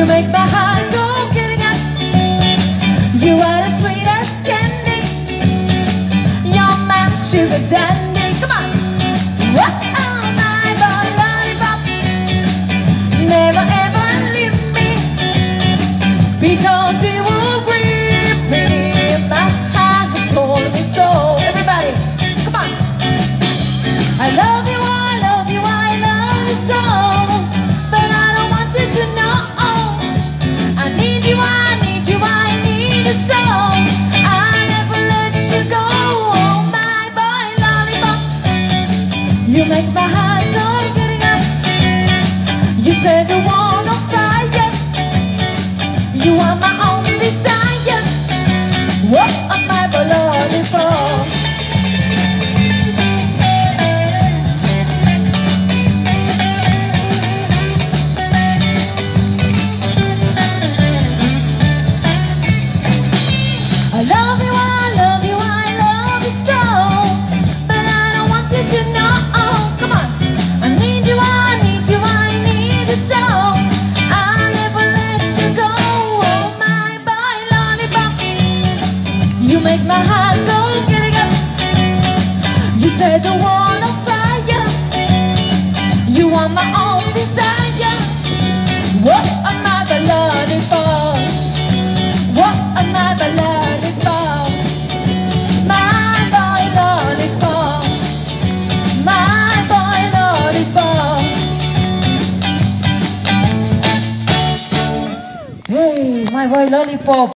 You make my heart go getting up. You are the sweetest candy. You're my sugar dandy. Come on. Oh, my boy lollipop, never ever leave me, because you will grip me. My heart told me so. Everybody, come on. I love you, I love you, I love you so, but I don't want you to know. I need you, I need you, I need you so. I'll never let you go. Oh, my boy lollipop, you make my heart go getting up. You set the world on fire. You are my own desire. Whoa, my boy lollipop. I love you, I love you, I love you so, but I don't want you to know. Come on. I need you, I need you, I need you so. I'll never let you go. Oh, my boy lollipop, you make my heart go getting up. You set the world on fire. You are my own desire. What am I but lollipop? What am I but lollipop? My boy lollipop, my boy lollipop. Hey, my boy lollipop.